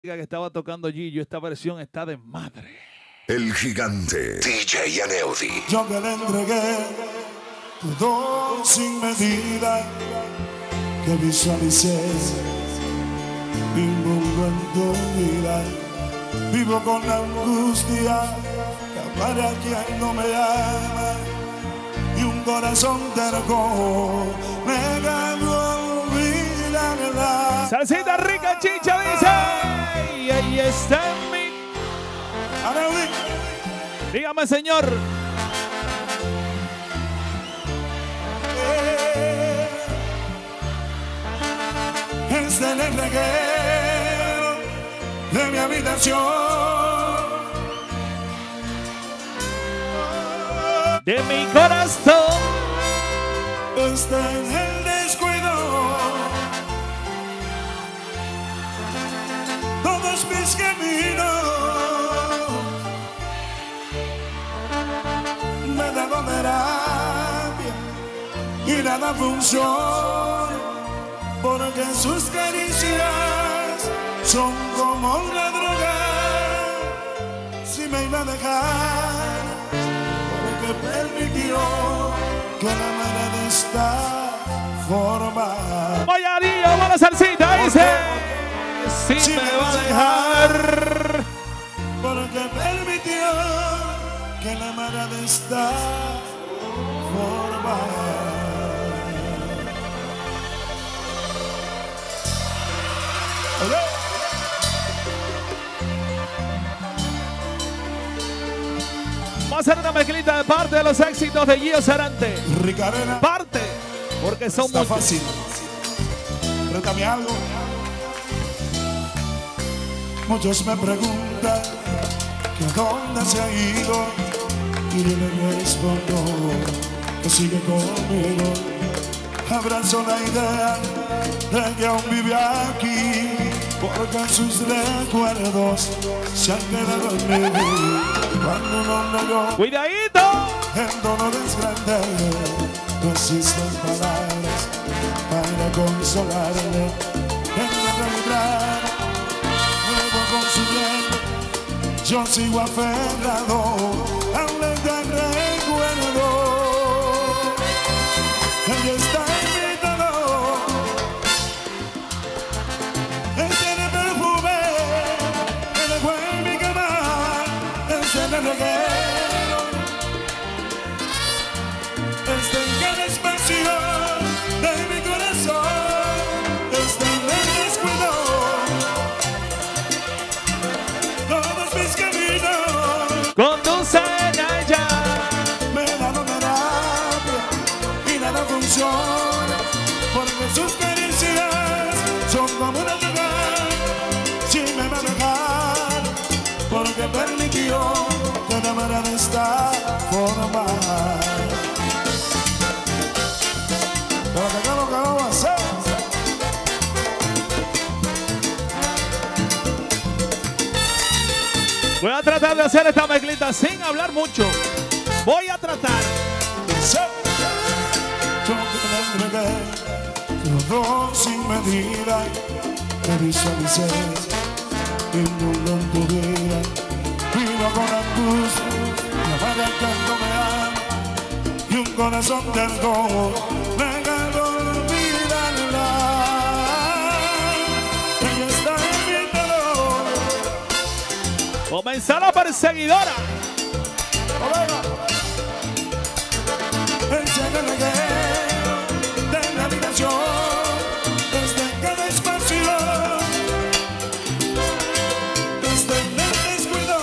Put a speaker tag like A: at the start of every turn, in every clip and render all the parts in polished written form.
A: que estaba tocando Gillo, esta versión está de madre.
B: El gigante DJ Aneudi.
C: Yo que le entregué todo sin medida, que visualicé mi mundo en tu vida. Vivo con la angustia de amar a quien no me ama, y un corazón terco negado olvidarla.
A: Salsita rica, chicha, dice. Y ahí está mi...
C: Aneudi.
A: Dígame, señor.
C: Este es el reguero de mi habitación,
A: De mi corazón.
C: este es el descuido. Todos mis caminos me dan terapia y nada funciona, porque sus caricias son como una droga. Si me iba a dejar, porque permitió que la amara de esta forma.
A: Mayaría, buena salsita, dice. Si me va a dejar.
C: Porque permitió que la amara de esta forma.
A: Vamos a hacer una mezclita de parte de los éxitos de Gio Sarante.
C: Ricarena,
A: Parte, porque son
C: está
A: muchos.
C: fácil. Préstame algo. Muchos me preguntan que a dónde se ha ido, y yo le respondo que sigue conmigo. Abrazo la idea de que aún vive aquí, porque sus recuerdos se han quedado en mí. Cuando no negó
A: Cuidadito.
C: el dolor es grande, no existen palabras para consolarle. En la realidad me voy consumiendo, yo sigo aferrado a un lento recuerdo. Ella está invitado, él tiene perfume, él dejó en mi cama, es el reguero, está en cada espacio de mi corazón, está en el descuido. Todos mis caminos
A: Conducen allá.
C: me dan terapia y nada funciona, porque sus caricias son como una droga. Si me va a dejar, porque permitió que la amara de esta forma. Pero que acá lo que vamos a hacer.
A: Voy a tratar de hacer esta mezclita sin hablar mucho. Voy a tratar.
C: Yo que te entregué todo sin medida, te visualicé mi mundo en tu vida. Vivo con angustia, la madre que no me ama, y un corazón terco negado olvidarla. Ella está en mi dolor.
A: Comenzó la perseguidora.
C: Ella es el reguero de mi habitación, desde cada espacio, desde el descuido.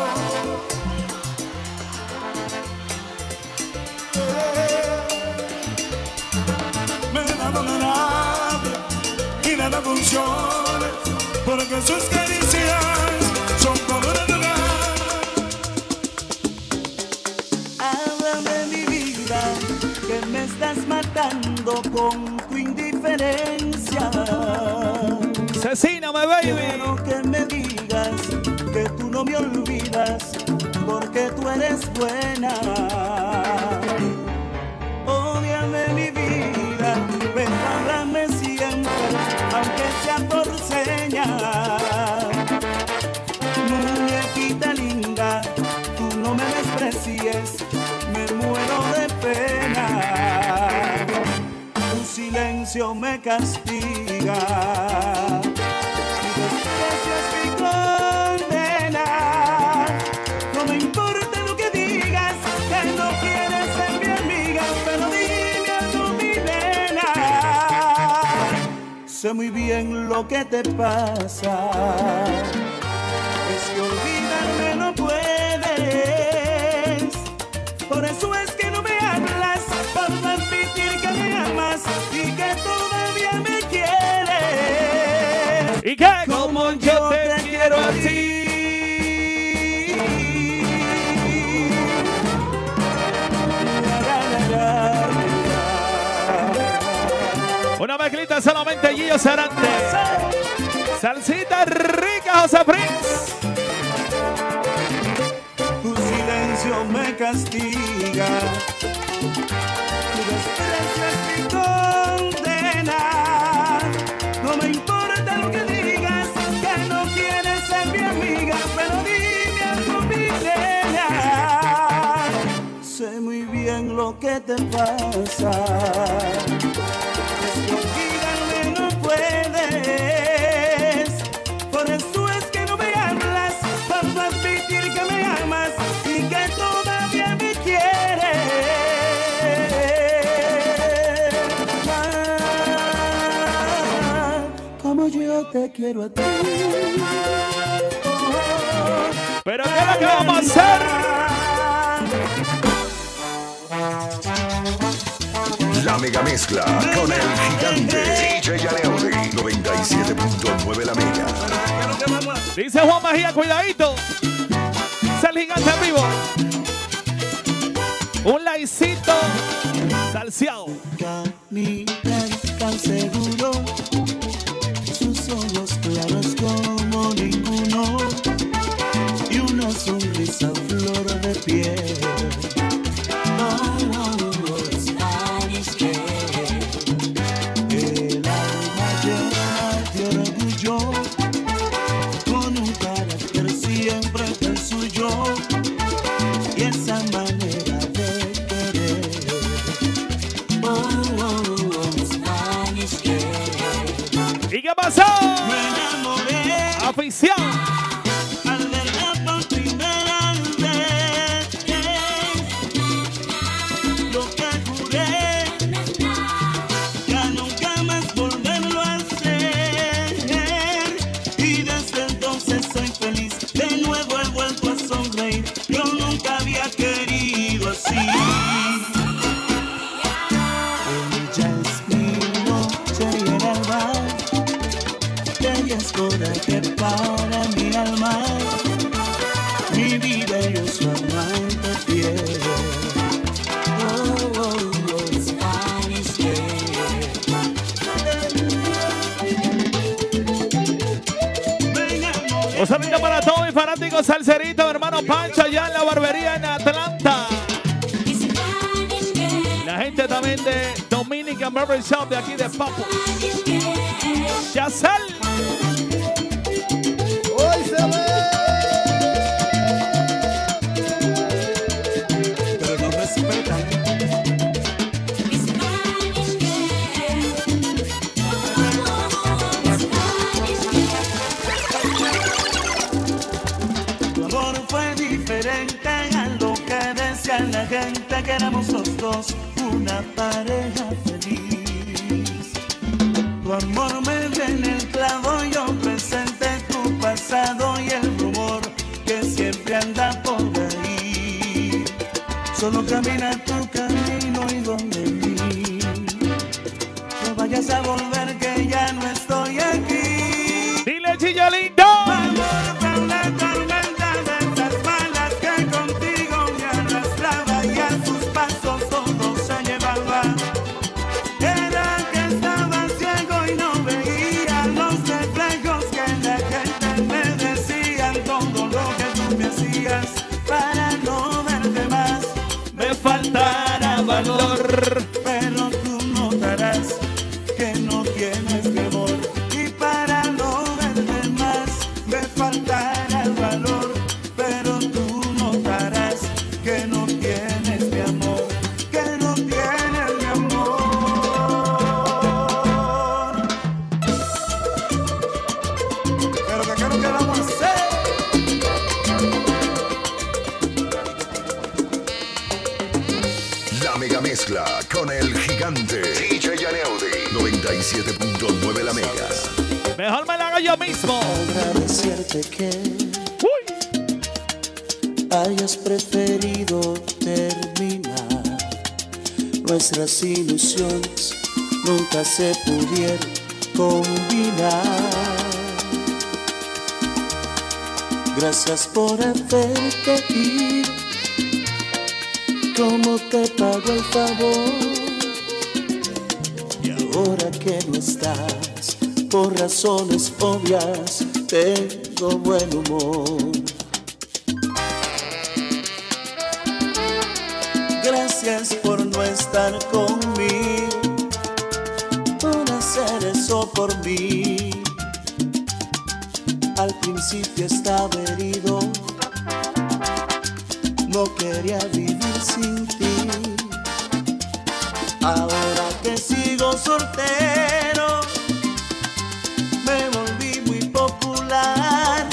C: Me da terapia y nada funciona, porque sus caricias son como una droga.
D: Háblame de mi vida, que me estás matando con tu indiferencia.
A: Asesíname, baby.
D: Quiero que me digas que tú no me olvidas, porque tú eres buena. Ódiame mi vida, ven, háblame siempre, aunque sea por señas. silencio me castiga. Mi desprecio es mi condena. No me importa lo que digas, que no quieres ser mi amiga, pero dime algo, mi nena. Sé muy bien lo que te pasa. Es que olvidarme no puedes. Por eso es que no me hablas, para admitir que me amas y que todavía me quieres.
A: Y que como yo te quiero a ti. Una mezclita solamente Gillo Sarante. Salsita rica, José Prince.
D: Tu silencio me castiga. Tu desprecio es mi condena. No me importa lo que digas, que no quieres ser mi amiga, pero dime algo, mi nena. Sé muy bien lo que te pasa. Es que olvidarme no puedes. Por eso es que no me hablas, para admitir que me amas y que todavía me quieres. Como yo te quiero a ti.
A: Pero ¿qué es lo que vamos a hacer?
B: La mega mezcla con el gigante DJ Yaneudi. 97.9 la mega.
A: Dice Juan Mejía, cuidadito. Es el gigante en vivo. Un laicito salseado.
D: Caminar tan seguro, sus ojos claros como ninguno y una sonrisa flor de piel. Spanish girl. El alma llena de orgullo, con un carácter siempre el suyo y esa manera de querer. Spanish girl.
A: ¿Y qué pasó?
D: Me enamoré
A: Afición.
D: al verla por primera vez. Lo que juré, ya nunca más volverlo a hacer. Y desde entonces soy feliz, de nuevo he vuelto a sonreír. Yo nunca había querido así. Ella es mi noche y el alba. Ella es coraje para mi alma, mi vida y yo su amante fiel. Spanish girl.
A: Un saludo para todos mis fanáticos salseritos, hermano Pancho, allá en la barbería en Atlanta. La gente también de Dominican Barber Shop de aquí de Papo. Chazal.
E: Hoy se ve.
D: Pero no respetan. Tu amor fue diferente a lo que decía la gente, que éramos los dos una pareja feliz. Tu amor me dio en el clavo, yo presenté tu pasado y el rumor que siempre anda por ahí. Solo camina tu camino y donde mí. No vayas a volver que ya no estoy aquí.
A: Dile, Chillo lindo.
D: Amor, fue una tormenta de esas malas que contigo me arrastraba y a sus pasos todo se llevaba. Era que estaba ciego y no veía los reflejos que la gente me decían, todo lo que tú me hacías para no verte más.
A: Me faltará valor.
D: Pero tú notarás que no tienes mi amor. Y para no verte más me faltará el valor. Pero tú notarás que no tienes mi amor. Que no tienes mi amor.
B: mezcla con el gigante DJ Yaneudi. 97.9 la mega.
A: Mejor me la hago yo mismo.
D: Agradecerte que hayas preferido terminar. Nuestras ilusiones nunca se pudieron combinar. Gracias por hacerte ir. ¿Cómo te pago el favor? Y ahora que no estás, por razones obvias, tengo buen humor. Gracias por no estar conmigo, por hacer eso por mí. Al principio estaba herido, no quería vivir sin ti. Ahora que sigo soltero, me volví muy popular.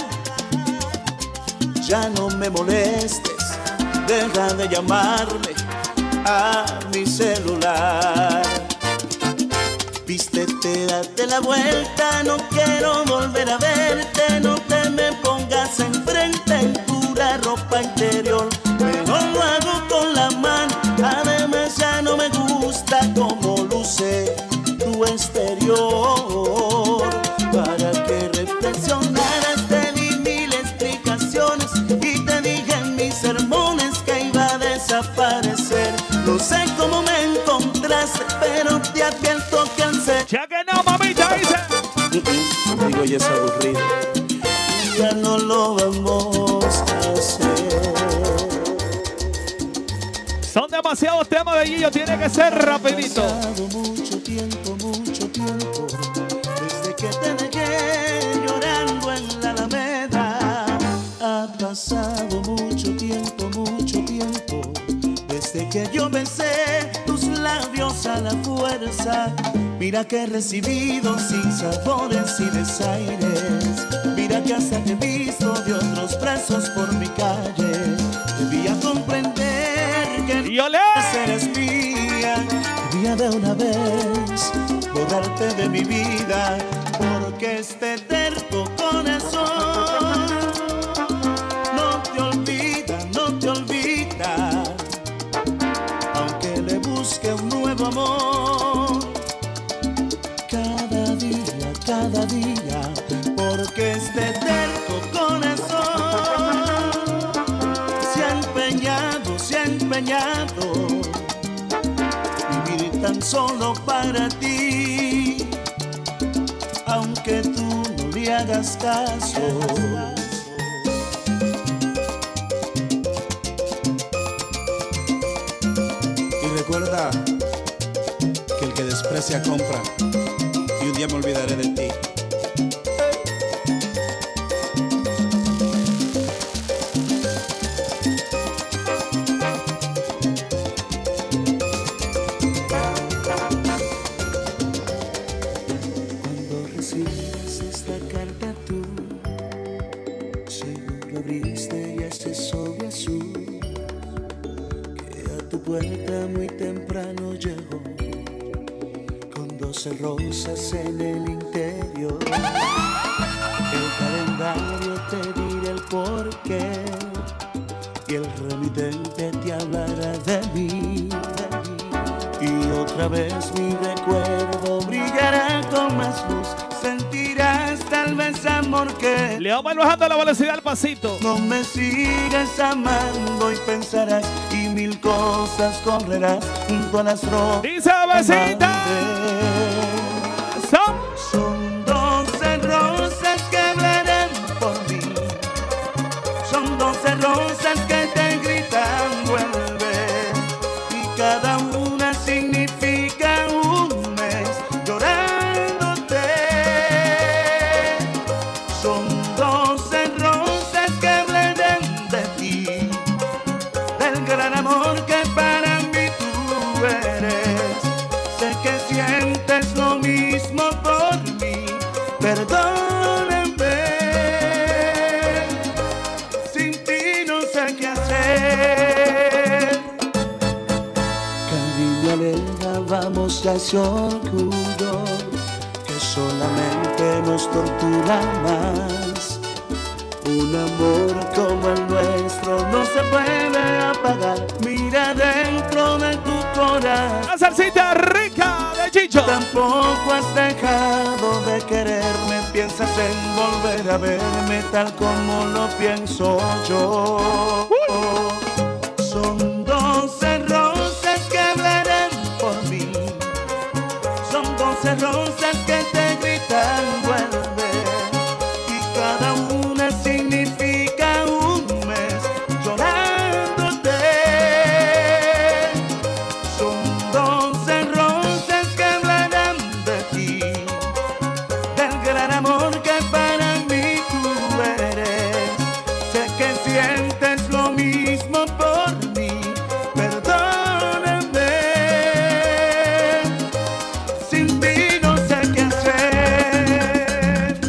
D: Ya no me molestes, deja de llamarme a mi celular. Vístete, date la vuelta, no quiero volver a verte. No te me pongas enfrente en pura ropa interior. Mejor lo hago con la mano, además ya no me gusta cómo luce tu exterior. Para que reflexionaras te di mil explicaciones y te dije en mis sermones que iba a desaparecer. No sé cómo me encontraste, pero te advierto que al ser
A: Ya que no, mamita, dice.
D: digo, ya es aburrido, ya no lo vamos a hacer.
A: Son demasiados temas de Gillo, tiene que ser rapidito.
D: Ha pasado mucho tiempo, desde que te dejé llorando en la Alameda. Ha pasado mucho tiempo, desde que yo besé tus labios a la fuerza. Mira que he recibido sin sabores y desaires. Mira que hasta te he visto de otros brazos por mi calle. Debía comprender que
A: Y olé.
D: eres mía. Debía de una vez borrarte de mi vida, porque este terco corazón no te olvida, aunque le busque un nuevo amor cada día, porque este terco corazón se ha empeñado vivir tan solo para ti, aunque tú no le hagas caso.
E: Y recuerda que el que desprecia compra, y un día me olvidaré de ti.
D: Cuando recibes esta carta tú, seguro abriste y ese sobre azul que a tu puerta muy temprano llegó, con 12 rosas en el interior. El calendario te dirá el porqué y el remitente te hablará de mí. Y otra vez mi recuerdo brillará con más luz. Sentirás tal vez amor que
A: Le vamos a ir bajando la velocidad al pasito.
D: no me sigas amando y pensarás y mil cosas correrás junto a las rosas.
A: Dice besita. Son.
D: Son 12 rosas que hablarán por mí. Son 12 rosas que te gritan vuelve. Y cada una significa un mes llorándote. Son 12 rosas que hablarán de ti, del gran amor que para mí tú eres. Sé que sientes angustia, ese orgullo que solamente nos tortura más. Un amor como el nuestro no se puede apagar. Mira dentro de tu corazón.
A: La salsita rica de Chicho.
D: Tampoco has dejado de quererme. Piensas en volver a verme tal como lo pienso yo. Son 12 rosas que verán por mí. Son 12 rosas que te gritan vuelve. Y cada una significa un mes llorándote. Son 12 rosas que hablarán de ti, del gran amor que para mí tú eres. Sé que sientes lo mismo por mí, perdóname. Sin ti no sé qué hacer.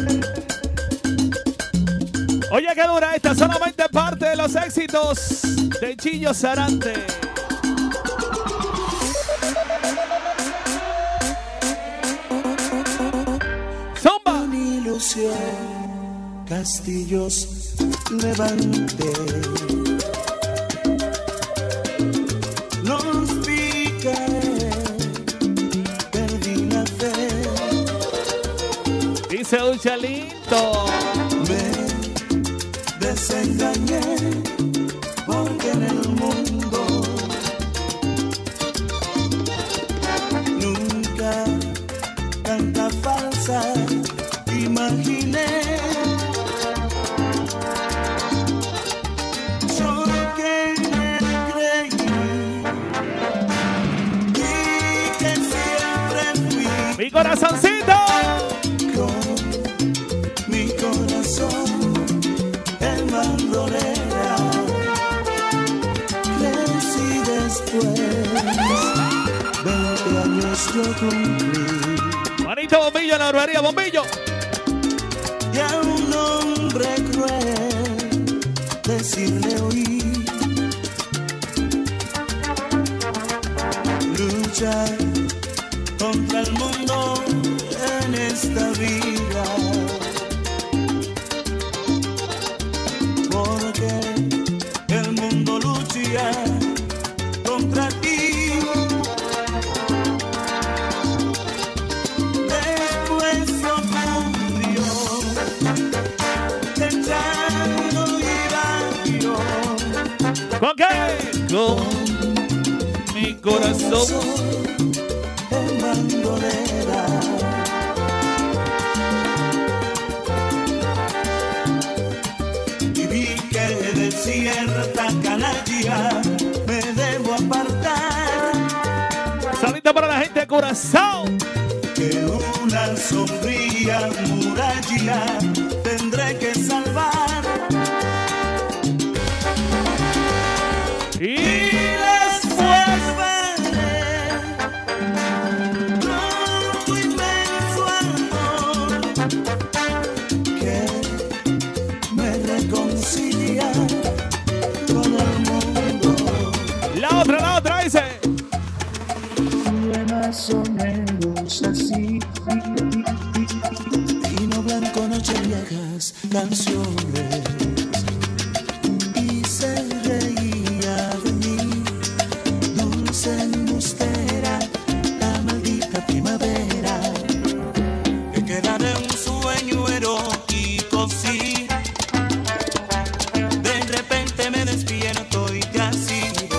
A: Oye, que dura esta, solamente parte de los éxitos de Chillo Sarante. Zumba.
D: Con ilusión, castillos levanté. Los piqué, perdí la fe.
A: Dice un chalito.
D: Me desengañé porque en el mundo nunca tanta falsa imaginé. Solo que me creí y que siempre fui
A: Mi corazoncito.
D: con mi corazón en bandolera. Crecí después, 20 años yo cumplí.
A: Juanito Bombillo en la barbería Bombillo.
D: Y a un hombre cruel decirle oí luchar contra el mundo en esta vida, porque el mundo lucha contra ti. Después ocurrió que ya no iba yo
A: ¿Con qué? Con mi corazón.
D: en bandolera. Y vi que de cierta canalla me debo apartar,
A: Salita para la gente de Curazao.
D: que una sombría muralla tendré que salvar.
A: Y
D: Después veré todo tu inmenso amor que me reconcilia con el mundo.
A: la otra dice.
D: Fue más o menos así. Vino blanco, noche viejas, canciones. Y se reía de mí, dulce embustera, la maldita primavera. Que quedaré un sueño erótico, sí. De repente me despierto y te has ido.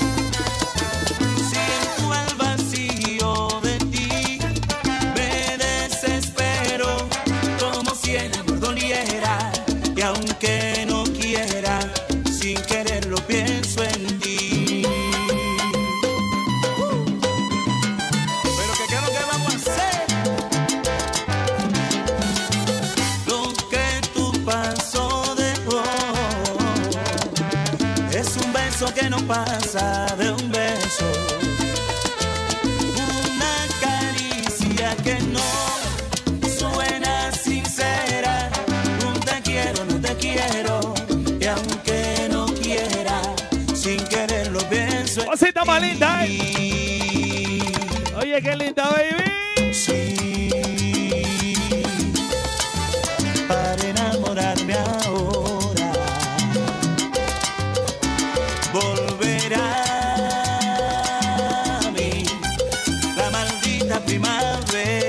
D: Siento el vacío de ti, me desespero como si el amor doliera. Y aunque no quiera, sin quererlo pienso en ti. Pero ¿qué es lo que vamos a hacer? Lo que tu paso dejó es un beso que no pasa de un beso, una caricia que no suena sincera, un te quiero, no te quiero, y aunque no quiera, sin quererlo pienso en
A: Cosita más linda,
D: ti.
A: Oye, Oye, qué linda, baby.
D: Sí, para enamorarme ahora, volverá a mí la maldita primavera.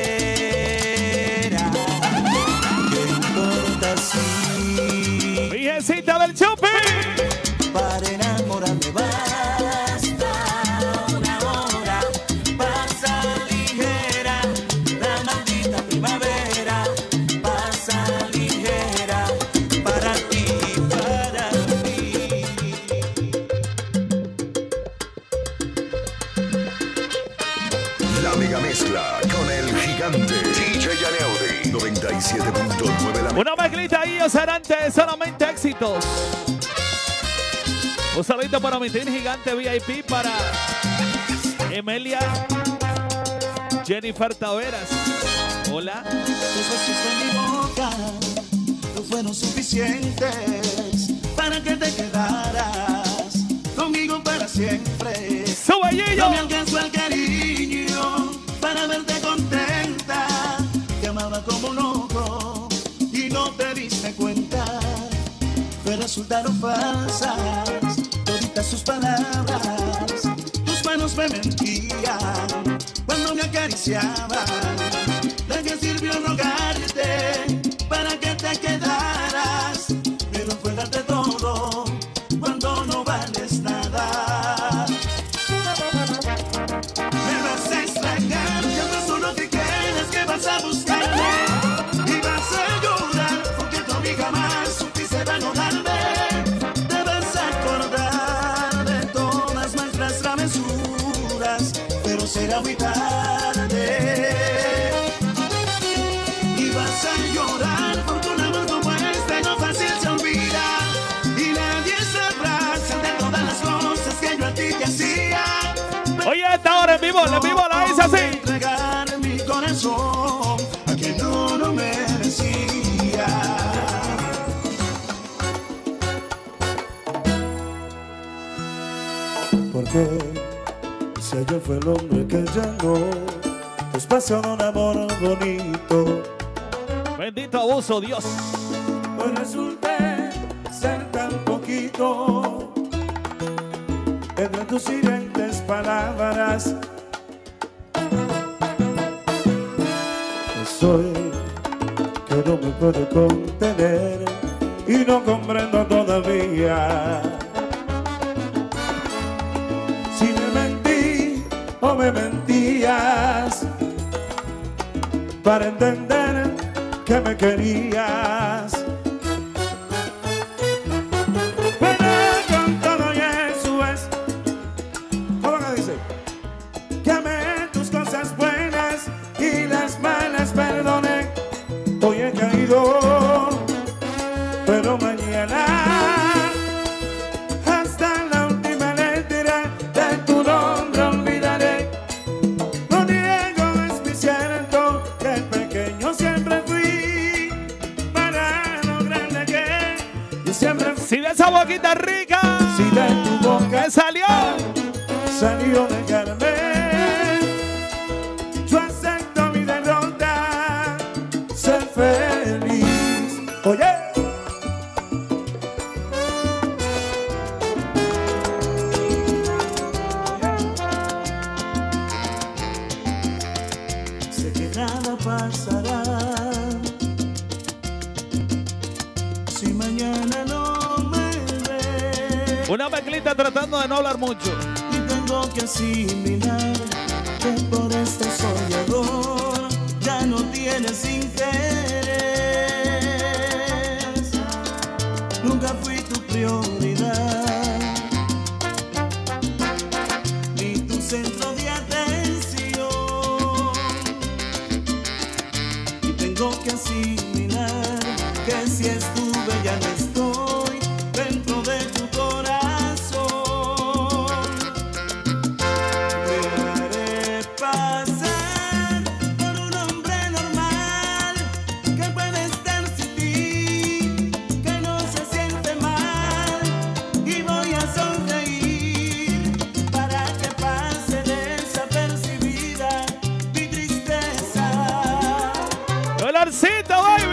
D: ¿Qué importa si
A: Virgencita del Chupi.
D: para enamorarme basta una hora? Pasa ligera la maldita primavera, pasa ligera para ti, para mí.
B: La mega mezcla con el gigante DJ Yaneudi. 97.9 la
A: Una mezclita ahí, Osarante, solamente éxitos. Un saludito para mi team gigante VIP, para Emelia Jennifer Taveras. Hola.
D: Tus besos en mi boca no fueron suficientes para que te quedaras conmigo para siempre.
A: ¡Sube, Gillo!
D: No me alcanzó el cariño para verte contenta. Te amaba como un loco y no te diste cuenta. Pero resultaron falsas toditas sus palabras. Tus manos me mentían cuando me acariciaban. ¿De qué sirvió rogarte para que te quedaras? Pero fue darte todo cuando no vales nada. Me vas a extrañar, ya no es lo que quieres, que vas a buscarme y vas a llorar porque tú a mí jamás supiste valorarme. Te vas a acordar de todas nuestras travesuras, pero será muy tarde. Y vas a llorar porque un amor como este no fácil se olvida y nadie sabrá de todas las cosas que yo a ti te hacía.
A: Oye, esta hora en vivo la hice así.
D: Entregar mi corazón a quien no lo merecía.
C: Porque si ayer fue el hombre que llenó tu espacio de un amor bonito,
A: Bendito abuso, Dios.
C: hoy resulté ser tan poquito. Entre tus hirientes palabras soy que no me puedo contener y no comprendo todavía si me mentí o me mentías para entender que me querías. Pero con todo y eso es, ¿cómo que dice? Que amé tus cosas buenas y las malas perdoné. Hoy he caído, pero mañana hasta la última letra de tu nombre olvidaré. No niego, es mi cierto, que pequeño siempre fui para lo grande que yo siempre fui.
A: Si de esa boquita rica,
C: Si de tu boca
A: ¿qué salió?
C: salió de Carmen, yo acepto mi derrota, ser feliz. Oye,
D: Sé que nada pasará si mañana no me ves.
A: Una mezclita tratando de no hablar mucho.
D: Y tengo que asimilar que por este soñador ya no tienes interés. Nunca fui tu prioridad, ni tu centro de atención. Y tengo que asimilar que si estuve ya no estoy dentro de tu corazón. Me haré pasar por un hombre normal que puede estar sin ti, que no se siente mal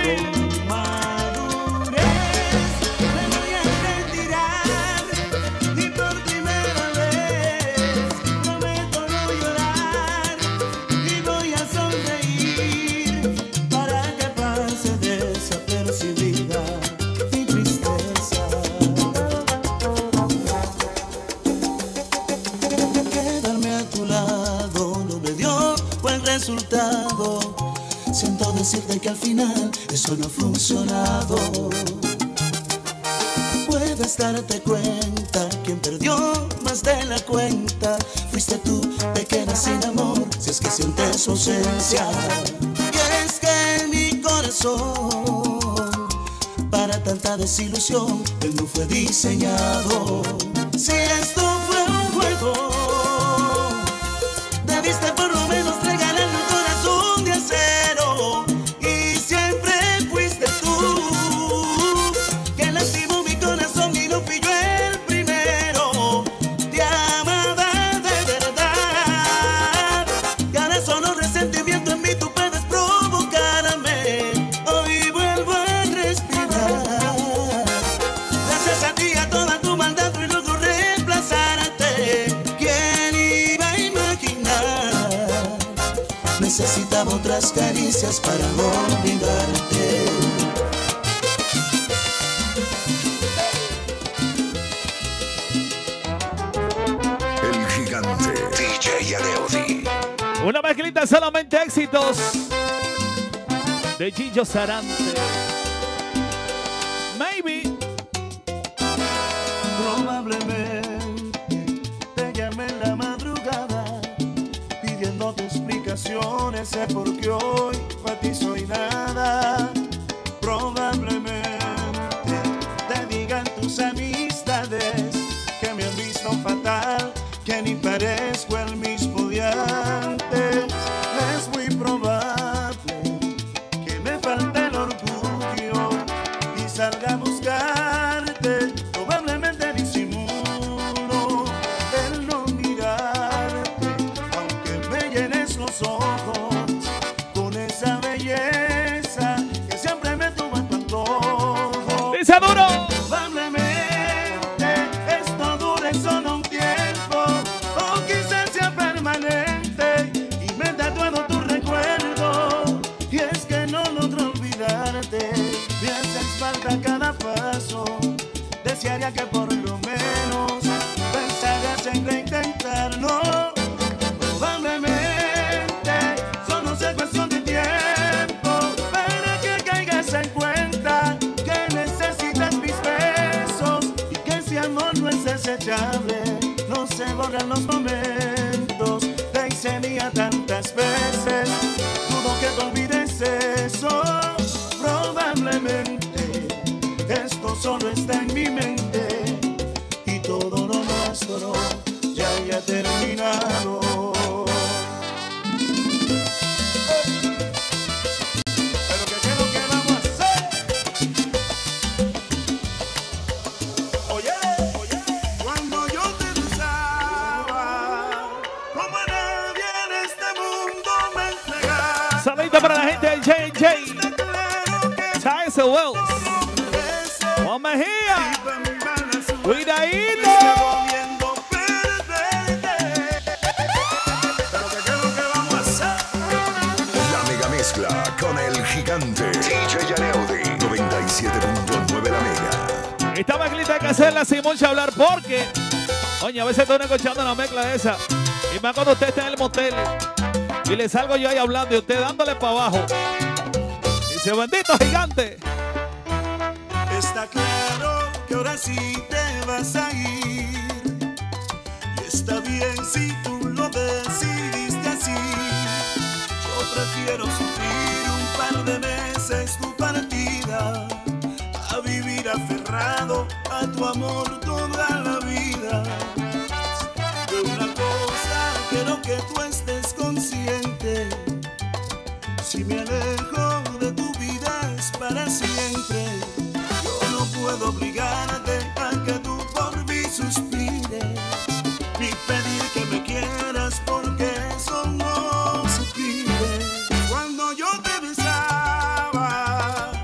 D: Con madurez me voy a retirar y por primera vez prometo no llorar y voy a sonreír para que pase desapercibida mi tristeza. Quedarme a tu lado no me dio buen resultado. Siento decirte que al final eso no ha funcionado. Puedes darte cuenta, quien perdió más de la cuenta fuiste tú, te quedas sin amor si es que sientes su ausencia. Y es que mi corazón para tanta desilusión él no fue diseñado. Si esto fue un juego, debiste por lo menos regalarme un corazón de acero. Y siempre fuiste tú quien lastimó mi corazón y no fui yo el primero. Te amaba de verdad, y ahora solo resentimiento en mí tú puedes provocarme. Hoy vuelvo a respirar gracias a ti, a toda tu maldad y luego reemplazarte. ¿Quién iba a imaginar? Necesitaba otras caricias para olvidarte.
B: El gigante DJ Aleudi.
A: Una mezclita solamente éxitos de Gillo Sarante. Maybe.
D: Probablemente te llamé en la madrugada pidiéndote explicaciones de por qué hoy para ti soy nada. Probablemente te digan tus amistades que me han visto fatal, que ni parezco el mismo de antes. Es muy probable que me falte el orgullo y salga a buscarte. Probablemente disimulo el no mirarte, aunque me llenes los ojos con esa belleza que siempre me tuvo en tu antojo.
A: ¡Dice duro!
D: Probablemente esto dure solo un tiempo, o quizás sea permanente y me tatuado tu recuerdo. Y es que no logro olvidarte, me haces falta cada paso. Desearía que por lo menos pensaras en reintentarlo. Probablemente solo sea cuestión de tiempo para que caigas en cuenta que necesitas mis besos y que ese amor no es desechable. No se borran los momentos, te hice mía tantas veces, dudo que te olvides eso. Probablemente esto solo está en mi mente y todo lo nuestro ya haya terminado. Pero ¿qué es lo que vamos a hacer? Oye, cuando yo te besaba, como a nadie en este mundo me entregaba.
A: Saludito para la gente del J&J.
D: Está claro que
A: Tyson Wells.
D: ese
A: Juan Mejía.
D: fue mi mala suerte.
A: Cuidadito.
D: Volviendo a perderte. Pero ¿qué es lo que vamos a hacer?
B: La mega mezcla con el gigante DJ Aleudi. 97.9 la mega.
A: Esta mezclita hay que hacerla sin mucho hablar porque, oye, a veces estoy escuchando una mezcla de esa. Y más cuando usted está en el motel y le salgo yo ahí hablando y usted dándole para abajo. Dice, bendito gigante.
D: Está claro que ahora sí te vas a ir. Y está bien si tú lo decidiste así. Yo prefiero sufrir un par de meses tu partida a vivir aferrado a tu amor toda la vida. De una cosa quiero que tú estés consciente: si me alejo de tu vida es para siempre. Yo no puedo obligarte a que tú por mí suspires, ni pedir que me quieras porque eso no se pide. Cuando yo te besaba,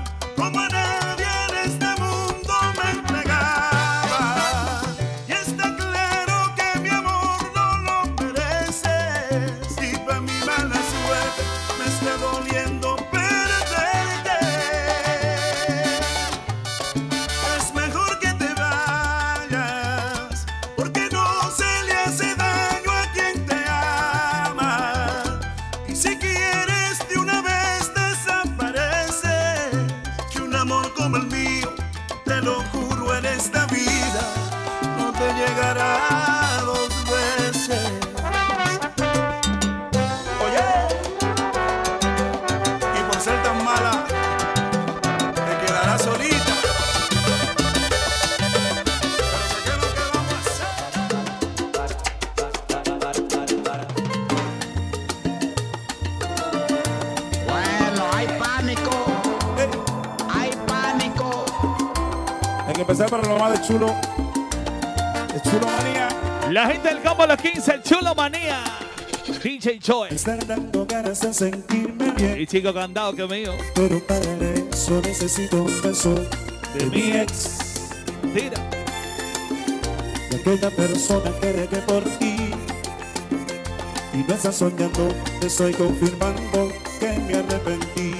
E: Hay que empezar para lo más de chulo. De chulo manía.
A: La gente del campo a los 15, el Chulo Manía. DJ Choe.
C: Están dando ganas de sentirme bien,
A: Y chico candado que mío.
C: pero para eso necesito un beso de mi ex,
A: Tira.
C: de aquella persona que regué por ti. Y no estás soñando, te estoy confirmando que me arrepentí.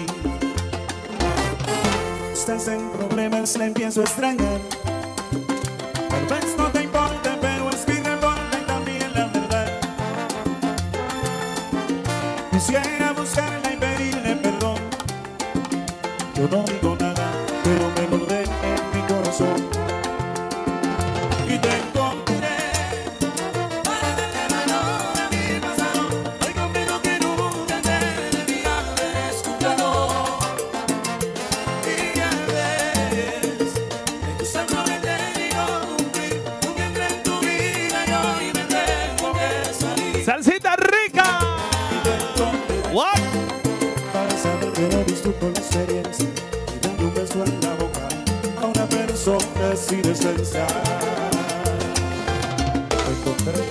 C: Estás en problemas, la empiezo a extrañar. Tal vez no te importe, pero es mi reporte y también la verdad. Quisiera buscarla y pedirle perdón. Yo no digo nada, pero me lo den en mi corazón. Y te encontré para darle valor a mi pasado. Hoy confieso que nunca te debía haber escuchado. Y ya ves, que tus errores te digo cumplir. Nunca entré en tu vida y hoy me tengo que salir.
A: Salsita rica.
C: Y te encontré
A: What?
C: para saber que eres tú con experiencia y dando un beso en la boca a una persona sin esencia. Te encontré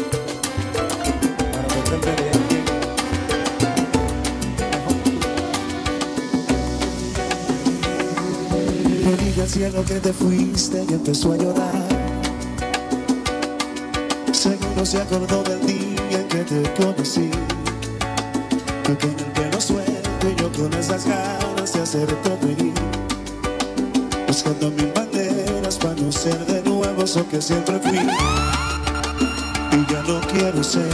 C: para volverme de alguien mejor. Me diga cielo que te fuiste y empezó a llorar. Seguro se acordó del día en que te conocí. Tú con el pelo suelto y yo con esas ganas de hacerte reír, buscando mil maneras para no ser de nuevo eso que siempre fui. Y ya no quiero ser.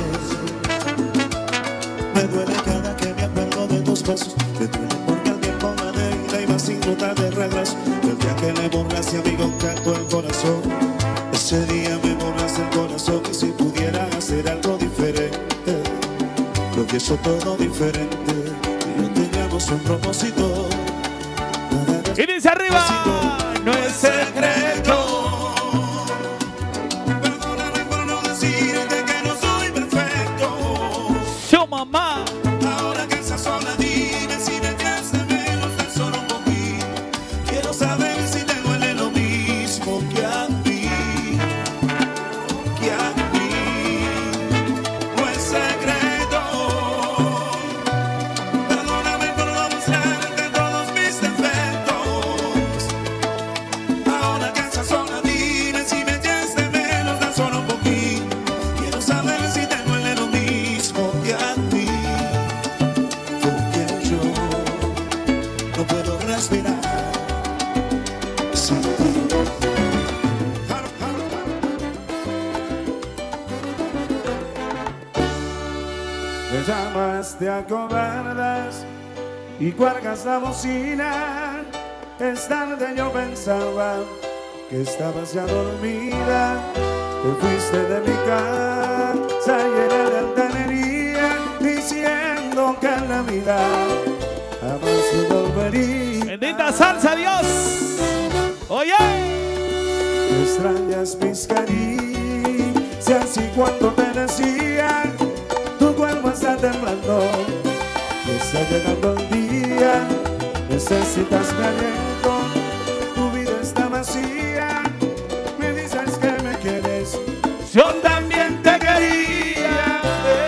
C: Me duele cada que me acuerdo de tus besos. Me duele porque el tiempo me alegra y va sin notar de reglas. El día que le borraste a mi canto el corazón, ese día me borraste el corazón. Y si pudiera hacer algo diferente, lo que hizo todo diferente, y no teníamos un propósito.
A: Y dice arriba. No es secreto.
C: Perdóname por no decirte que no soy perfecto.
A: Yo mamá.
C: Ahora que estás sola, dime si me echas de menos tan solo un poquito. Quiero saber si te duele lo mismo que a mí. Que a mí. No es secreto. Perdóname por no mostrarte todos mis defectos. Ahora que estás sola, dime si me echas de menos tan solo un poquito. Quiero saber si te duele lo mismo que a mí. Porque yo no puedo respirar sin ti. Me llamas, te acobardas y cuelgas la bocina. Es tarde, yo pensaba que estabas ya dormida. Te fuiste de mi casa llena de altanería, diciendo que en la vida jamás te volvería.
A: Bendita salsa, Dios. Oye.
C: Me extrañas mis caricias y cuando te decía tu cuerpo está temblando, está llegando el día, necesitas mi aliento, tu vida está vacía, me dices que me quieres,
A: Yo también te quería.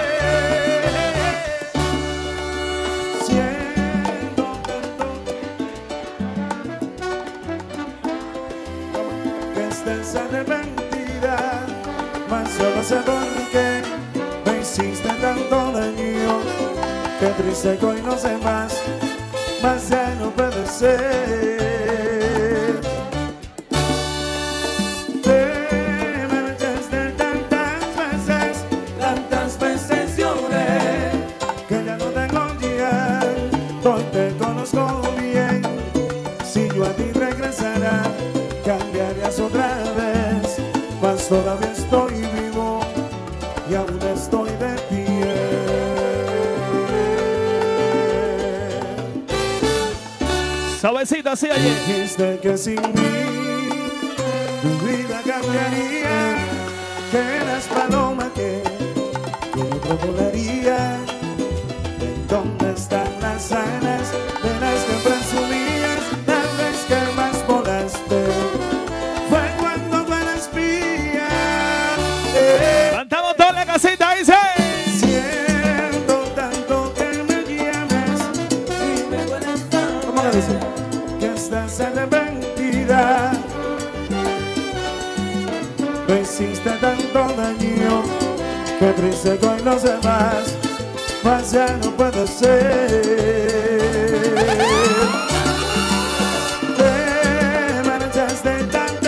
C: siento tanto que estés arrepentida, mas yo no sé por qué me hiciste tanto daño. Qué triste que hoy no sé más ya no puede ser. Te marchaste tantas veces lloré, que ya no tengo día, hoy te conozco bien. Si yo a ti regresara, cambiarías otra vez, mas todavía estoy vivo y aún estoy de pie.
A: Suavecita así ayer.
C: Dijiste que sin mí tu vida cambiaría, que eras paloma que con otro volaría. ¿En dónde están las alas de las que presumías? Tal vez que más volaste Me hiciste tanto daño que triste que hoy no sé más ya no puedo ser. Te marchaste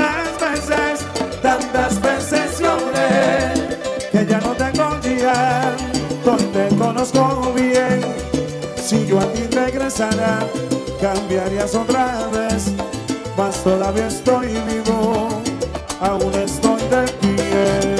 C: tantas veces lloré, que ya no tengo día donde te conozco bien. Si yo a ti regresara, cambiarías otra vez, mas todavía estoy vivo, aún estoy de pie.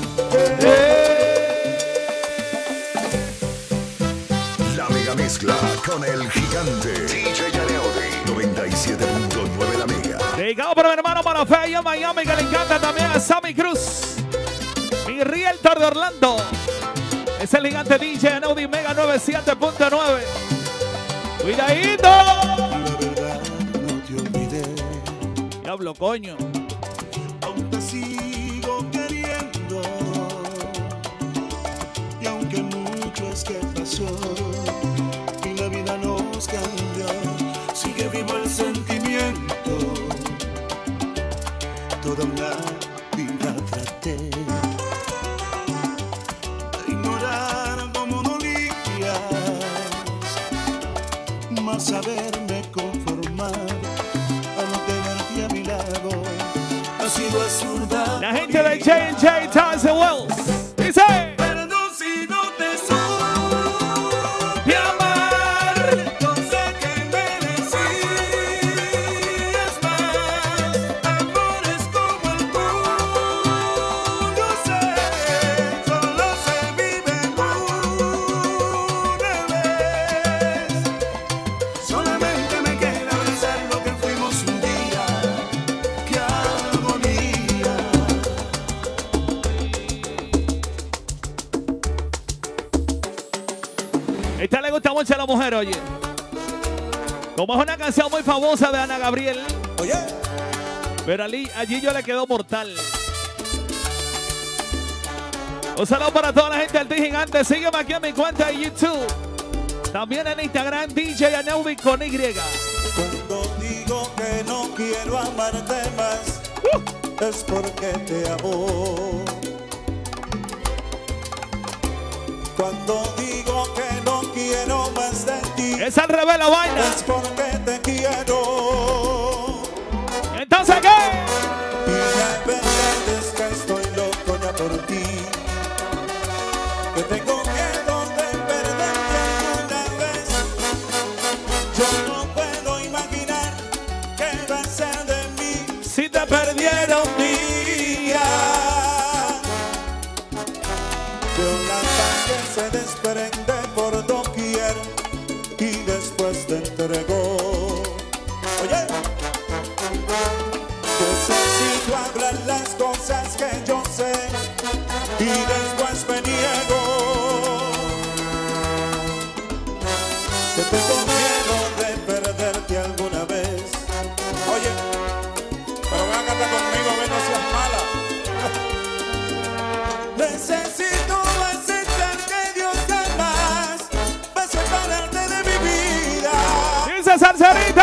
B: La mega mezcla con el gigante DJ Yaneudi, 97.9 la mega.
A: Dedicado para mi hermano Manafé en Miami, que le encanta también a Sammy Cruz, mi realtor de Orlando. Es el gigante DJ Yaneudi Mega 97.9. Cuidadito.
C: La verdad no te olvidé,
A: Diablo, coño.
C: aún te sigo queriendo, y aunque mucho es que pasó y la vida nos cambió, sigue vivo el sentimiento. Toda una vida traté de ignorar cómo dolías, más haberme conformado a no tenerte a mi lado ha sido absurda.
A: La gente de J&J Towers Wells dice:
C: Perdón si no te supe amar, cosa que merecías más. Amores como el tuyo sé, solo se vive una vez. Solamente me queda abrazar lo que fuimos un día. ¡Qué agonía!
A: Esta le gusta mucho a la mujer, oye. Como es una canción muy famosa de Ana Gabriel,
E: Oye,
A: pero allí yo le quedó mortal. Un saludo para toda la gente del Team Gigante. Sígueme aquí en mi cuenta de YouTube. También en Instagram, DJ Yaneudi con Y.
E: cuando digo que no quiero amarte más, es porque te amo. Cuando digo que no quiero más de ti,
A: Es al revés la vaina.
E: es porque te quiero.
A: Entonces, ¿qué?
E: Y la verdad es que estoy loco ya por ti, que tengo miedo de perderte alguna vez. Yo no puedo imaginar qué va a ser de mí
A: Si te perdiera un día.
E: de una paz que se desprende por doquier y después te entregó. Oye, necesito hablar las cosas que yo sé y después me niego. Que tengo miedo de perderte alguna vez. Oye, pero ven a cantar conmigo, ven, no seas mala. Necesito aceptar que Dios jamás va a separarte de mi vida.
A: Dice Salcerito.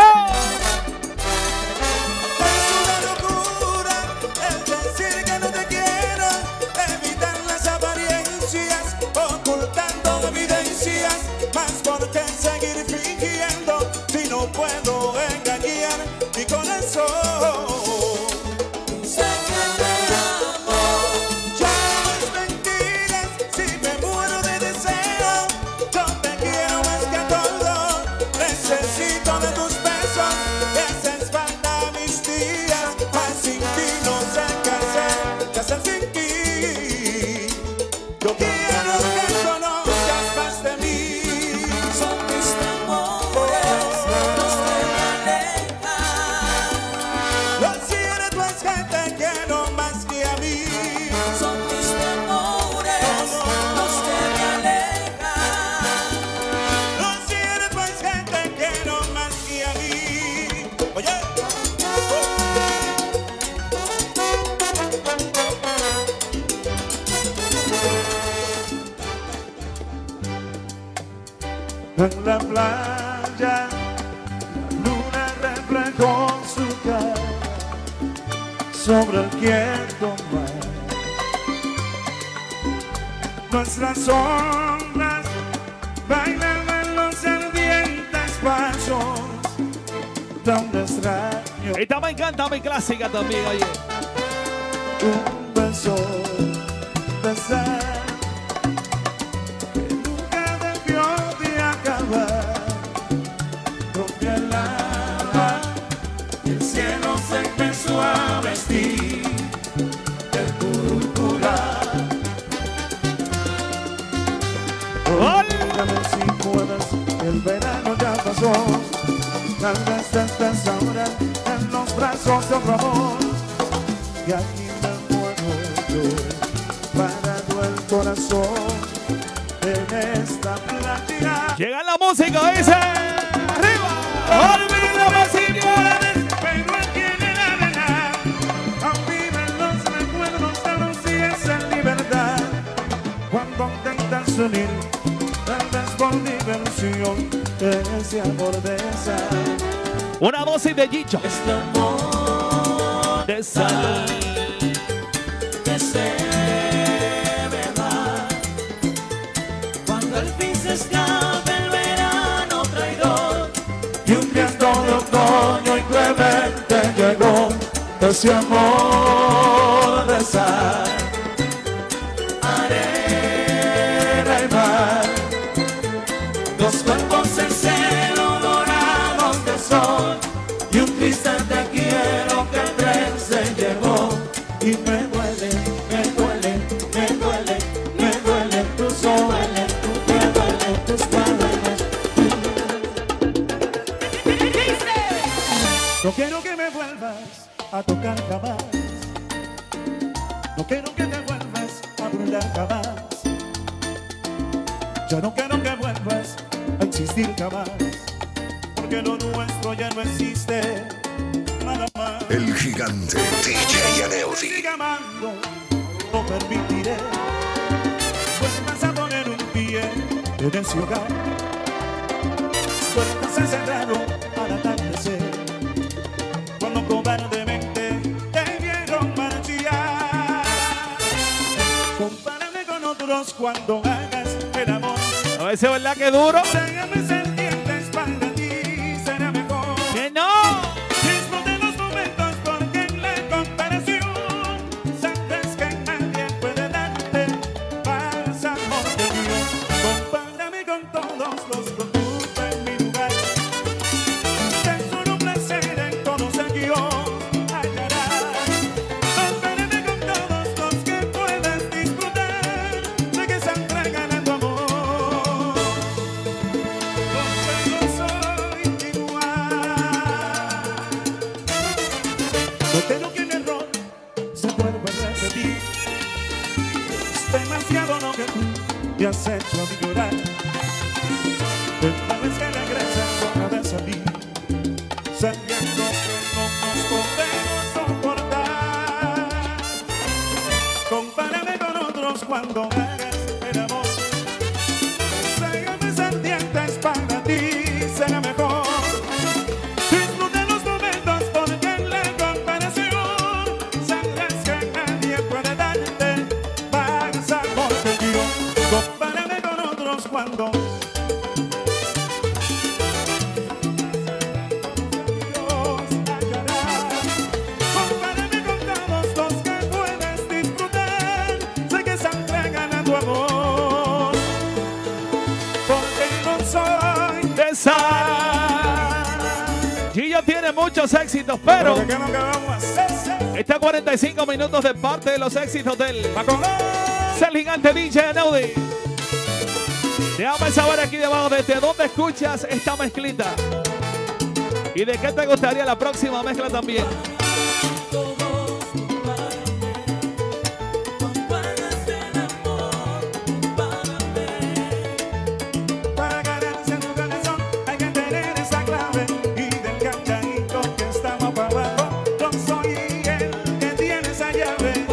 E: Es una locura el decir que no te quiero, evitar las apariencias, ocultando evidencias, más por qué seguir fingiendo si no puedo engañar mi corazón. Sé que te amo, ya no es mentiras, si me muero de deseo, yo te quiero más que a todo, necesito de tus besos, que haces falta mis días, más sin ti no sé qué hacer sin ti. Yo quiero que conozcas más de mí. Son mis temores los que me alejan. Lo cierto es que te quiero más que a mí. Son mis temores los que me alejan. Lo cierto es que te quiero más que a mí. Oye.
C: En la playa, la luna reflejó su cara sobre el quieto mar. Nuestras sombras bailan en los ardientes pasos de un extraño.
A: Esta me encanta, mi clásica también, oye.
C: Un beso, besar, que nunca debió de acabar. Rompe el alma, el cielo se empezó a vestir de púrpura. Dígame si puedes, el verano ya pasó. Tal vez te estés ahora en los brazos de otro amor. Y aquí me muero yo, parado el corazón en esta playa.
A: Llega la música, dice. ¡Arriba!
C: Olvídame si puedes, pero aquí en la arena aún viven los recuerdos de los días en libertad. Cuando intentas unir, tal vez por diversión, ese amor de sal.
A: Una dosis de Gicho.
D: Este amor
A: De sal.
D: que se me va. Cuando al fin se escape el verano traidor
C: Y un viento de otoño inclemente llegó, ese amor de sal. Arena y mar,
D: dos cuerpos en celo dorados de sol y un triste te quiero que el tren se llevó.
C: y me duele, me duele, me duele, me duele tu sol, me duele tus palabras. No quiero que me vuelvas a tocar jamás. No quiero que te vuelvas a burlar jamás. Ya no quiero que vuelvas a existir jamás. Porque lo nuestro ya no existe nada más.
B: El gigante DJ Aneudi.
C: Siga amando, no permitiré. Vuelvas a poner un pie en ese hogar. Puertas se cerraron al atardecer. Cuando cobardemente te vieron marchar. Compárame con otros cuando hagas el amor.
A: A veces, ¿verdad que duro?
C: Séame serpientes para ti, será mejor.
A: ¡Que no!
C: Disfrute los momentos porque en la comparación sabes que nadie puede darte más amor de Dios. Compárame con todos los que ocupan mi lugar. Ten solo placer en todos ellos hallarás. Compárame con todos los que puedes disfrutar de que se entregan a tu amor. Porque no soy igual. No tengo que un error se vuelva a repetir. Es demasiado lo que tú me has hecho a mí llorar. Esta vez que regresas otra vez a mí, sabiendo que no nos podemos soportar. Compárame con otros cuando hagas el amor. Séame ardientes para ti, será mejor. Disfruta los momentos porque en la comparación sabrás que nadie puede darte más amor que yo. Compárame con otros cuando Dios hallará. Compárame con todos los que puedes disfrutar. Sé que se entregan a tu amor. Porque no soy
A: De sal. Gillo tiene muchos éxitos, pero
C: ¿qué es lo que vamos a hacer?
A: está 45 minutos de parte de los éxitos del
C: ¡Va con
A: el gigante DJ Aneudi. Déjame saber aquí debajo desde dónde escuchas esta mezclita y de qué te gustaría la próxima mezcla también.
C: Para ganarse tu corazón hay que tener esa clave. Y del candadito que estamos para abajo, yo soy el que tiene esa llave.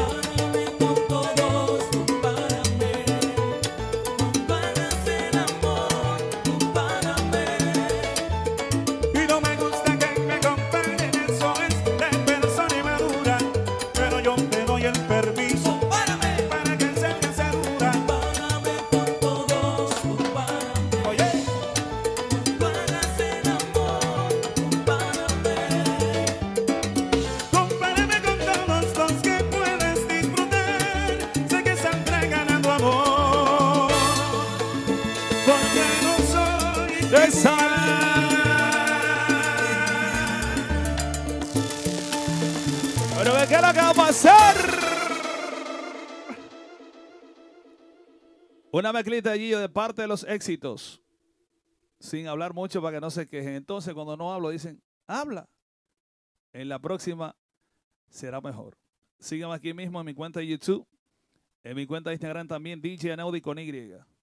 C: Y no me gusta que me comparen, eso es de persona inmadura. pero yo te doy el permiso.
E: Compárame,
C: Para que enseñes a durar.
E: compárame por todos, compárame.
C: Oye,
E: Para hacer amor, compárame.
C: compárame con todos los que puedes disfrutar. Sé que saldrá ganando amor. Porque no soy
A: De sal. Pero ¿qué es lo que va a pasar? Una mezclita allí de parte de los éxitos. Sin hablar mucho para que no se quejen. Entonces, cuando no hablo, dicen, habla. En la próxima será mejor. Síganme aquí mismo en mi cuenta de YouTube. En mi cuenta de Instagram también, DJ Anaudi con Y.